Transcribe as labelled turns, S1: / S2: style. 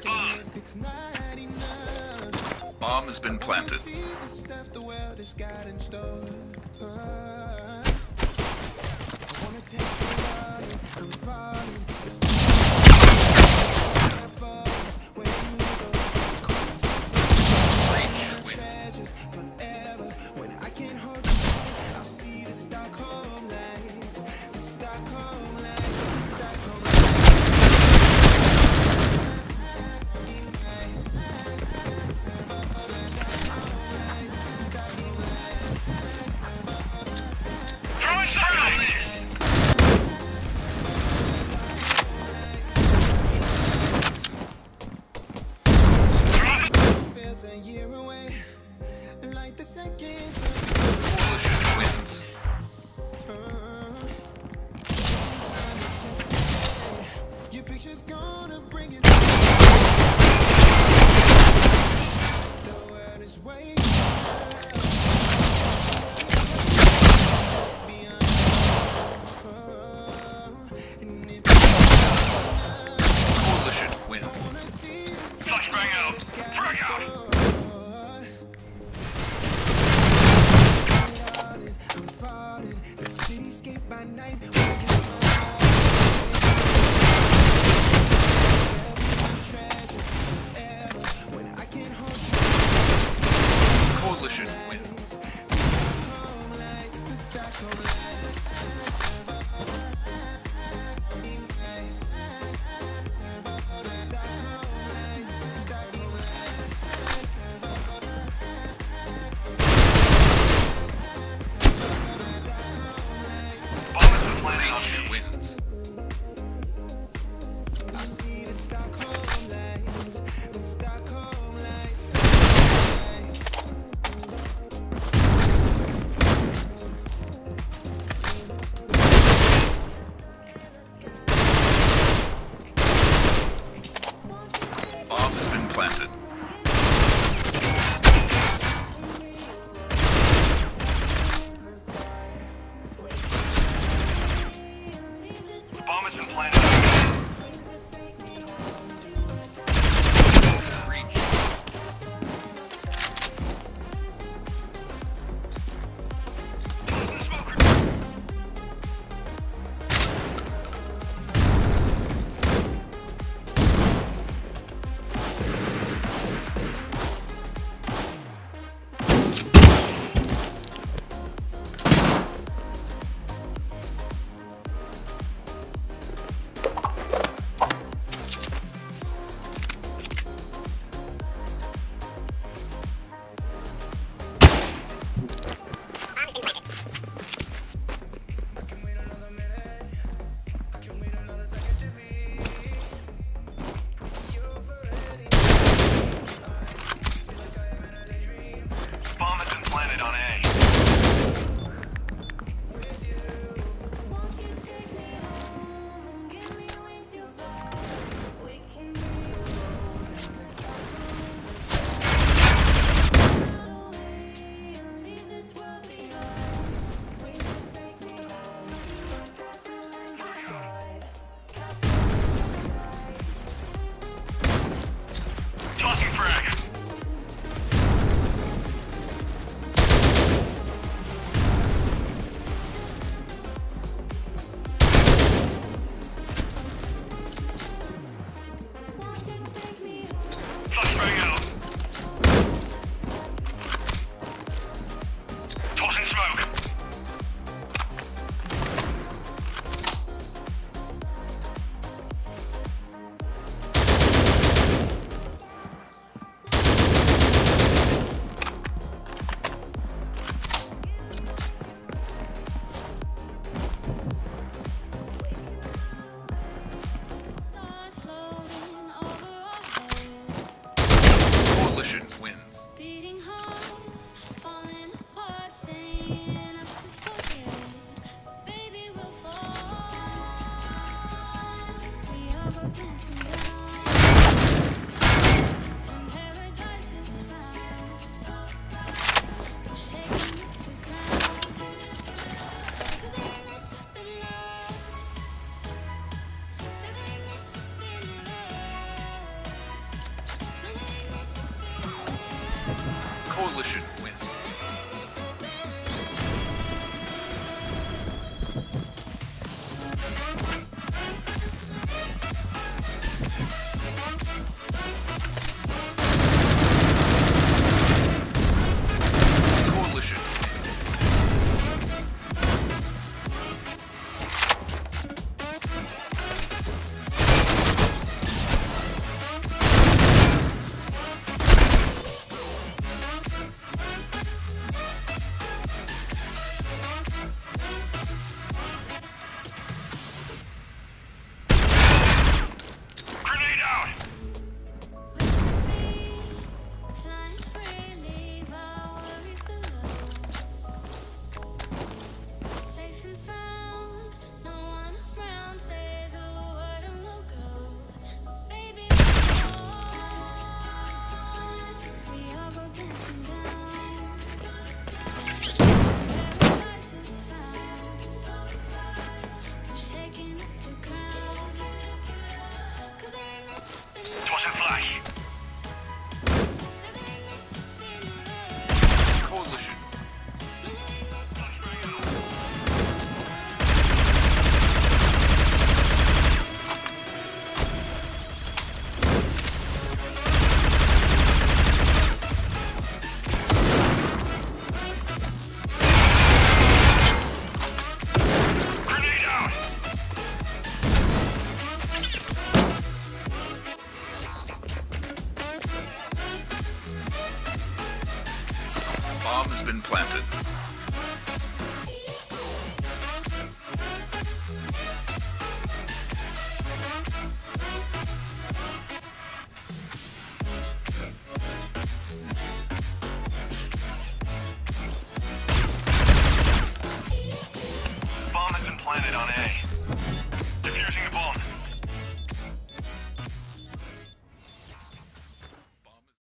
S1: Bomb has been planted. Coalition wins. Reach wins. Bomb has been planted. Bomb has been planted. Reach. On A. Tossing frag. Tossing smoke. Coalition wins. Coalition wins. Coalition grenade out!
S2: Flying free, leave our worries below. Safe and sound, no one around. Say the word and we'll go. But baby, we all go dancing down. Paradise is found. We're shaking up the ground. 'Cause there ain't no stopping us.
S1: Tossing flash.
S2: So there ain't no stopping us.
S1: Coalition.
S2: No, there ain't no stopping us.
S1: Grenade out! Bomb has been planted.